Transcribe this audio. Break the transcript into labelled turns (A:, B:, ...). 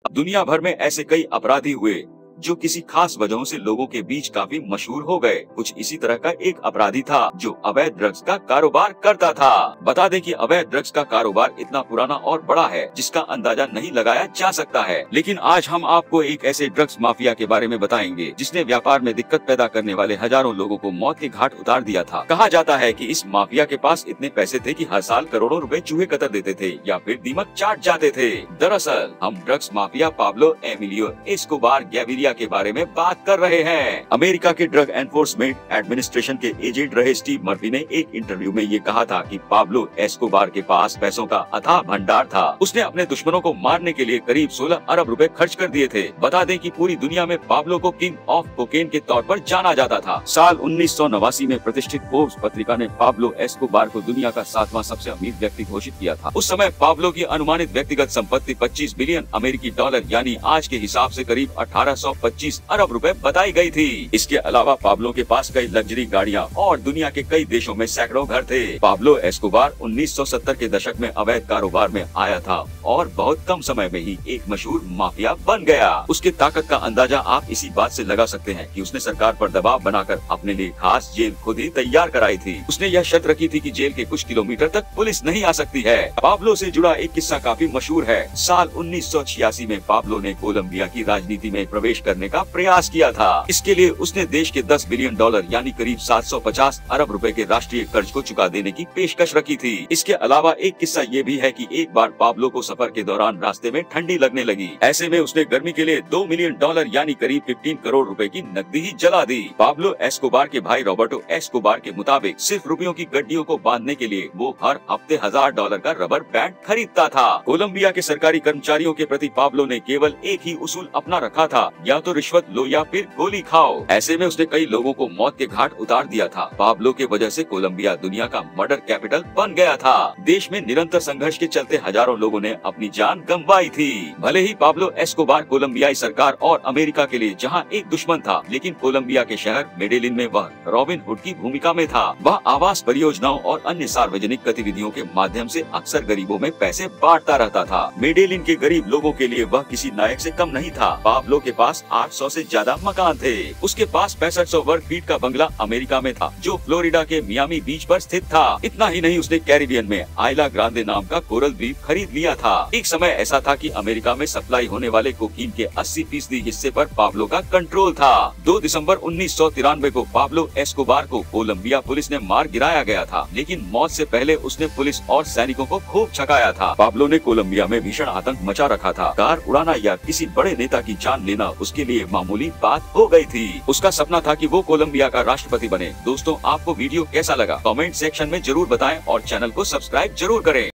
A: दुनिया भर में ऐसे कई अपराधी हुए जो किसी खास वजहों से लोगों के बीच काफी मशहूर हो गए। कुछ इसी तरह का एक अपराधी था जो अवैध ड्रग्स का कारोबार करता था। बता दें कि अवैध ड्रग्स का कारोबार इतना पुराना और बड़ा है जिसका अंदाजा नहीं लगाया जा सकता है। लेकिन आज हम आपको एक ऐसे ड्रग्स माफिया के बारे में बताएंगे जिसने व्यापार में दिक्कत पैदा करने वाले हजारों लोगों को मौत के घाट उतार दिया था। कहा जाता है कि इस माफिया के पास इतने पैसे थे कि हर साल करोड़ों रुपए चूहे कतर देते थे या फिर दीमक चाट जाते थे। दरअसल हम drugs mafia Pablo Emilio Escobar Gaviria के बारे में बात कर रहे हैं। अमेरिका के ड्रग एनफोर्समेंट एडमिनिस्ट्रेशन के एजेंट रहे स्टीव मर्फी ने एक इंटरव्यू में ये कहा था कि पाब्लो एस्कोबार के पास पैसों का अथाह भंडार था। उसने अपने दुश्मनों को मारने के लिए करीब 16 अरब रुपए खर्च कर दिए थे। बता दें कि पूरी दुनिया में पाब्लो को किंग ऑफ कोकेन के तौर पर जाना जाता था। साल 1989 में प्रतिष्ठित फोर्ब्स पत्रिका ने पाब्लो एस्कोबार को दुनिया का 7वां सबसे अमीर व्यक्ति घोषित किया था। उस समय पाब्लो की अनुमानित व्यक्तिगत संपत्ति 25 बिलियन अमेरिकी डॉलर यानी आज के हिसाब से करीब 1825 अरब रुपए बताई गई थी। इसके अलावा पाब्लो के पास कई लग्जरी गाड़ियां और दुनिया के कई देशों में सैकड़ों घर थे। पाब्लो एस्कोबार 1970 के दशक में अवैध कारोबार में आया था और बहुत कम समय में ही एक मशहूर माफिया बन गया। उसके ताकत का अंदाजा आप इसी बात से लगा सकते हैं कि उसने सरकार पर दबाव बनाकर अपने लिए खास जेल खुद ही तैयार कराई थी। उसने यह शर्त रखी थी कि जेल के कुछ किलोमीटर तक पुलिस नहीं आ सकती है। पाब्लो से जुड़ा एक किस्सा काफी मशहूर है। साल 1986 में पाब्लो ने कोलंबिया की राजनीति में प्रवेश करने का प्रयास किया था। इसके लिए उसने देश के 10 बिलियन डॉलर यानी करीब 750 अरब रुपए के राष्ट्रीय कर्ज को चुका देने की पेशकश रखी थी। इसके अलावा एक किस्सा ये भी है कि एक बार पाब्लो को सफर के दौरान रास्ते में ठंडी लगने लगी। ऐसे में उसने गर्मी के लिए 2 मिलियन डॉलर यानी करीब 15 करोड़ रुपए की नकदी ही जला दी। पाब्लो एस्कोबार के भाई रॉबर्टो एस्कोबार के मुताबिक सिर्फ रुपयों की गड्डियों को बांधने के लिए वो हर हफ्ते $1000 का रबर बैंड खरीदता था। कोलंबिया के सरकारी कर्मचारियों के प्रति पाब्लो ने केवल एक ही उसूल अपना रखा था, या तो रिश्वत लो या फिर गोली खाओ। ऐसे में उसने कई लोगों को मौत के घाट उतार दिया था। पाब्लो के वजह से कोलंबिया दुनिया का मर्डर कैपिटल बन गया था। देश में निरंतर संघर्ष के चलते हजारों लोगों ने अपनी जान गंवाई थी। भले ही पाब्लो एस्कोबार कोलंबियाई सरकार और अमेरिका के लिए जहां एक दुश्मन था, लेकिन कोलंबिया के शहर मेडेलिन में वह रॉबिन हुड की भूमिका में था। वह आवास परियोजनाओं और अन्य सार्वजनिक गतिविधियों के माध्यम से अक्सर गरीबों में पैसे बांटता रहता था। मेडेलिन के गरीब लोगों के लिए वह किसी नायक से कम नहीं था। पाब्लो के पास 800 से ज्यादा मकान थे। उसके पास 6500 वर्ग फीट का बंगला अमेरिका में था जो फ्लोरिडा के मियामी बीच पर स्थित था। इतना ही नहीं, उसने कैरिबियन में आइला ग्रांडे नाम का कोरल द्वीप खरीद लिया था। एक समय ऐसा था कि अमेरिका में सप्लाई होने वाले कोकीन के 80% हिस्से पर पाब्लो का कंट्रोल था। 2 दिसंबर 1993 को पाब्लो एस्कोबार को कोलंबिया पुलिस ने मार गिराया गया था, लेकिन मौत से पहले उसने पुलिस और सैनिकों को खूब छकाया था। पाब्लो ने कोलंबिया में भीषण आतंक मचा रखा था। कार उड़ाना या किसी बड़े नेता की जान लेना उसके लिए मामूली बात हो गई थी। उसका सपना था कि वो कोलंबिया का राष्ट्रपति बने। दोस्तों, आपको वीडियो कैसा लगा कमेंट सेक्शन में जरूर बताएं और चैनल को सब्सक्राइब जरूर करें।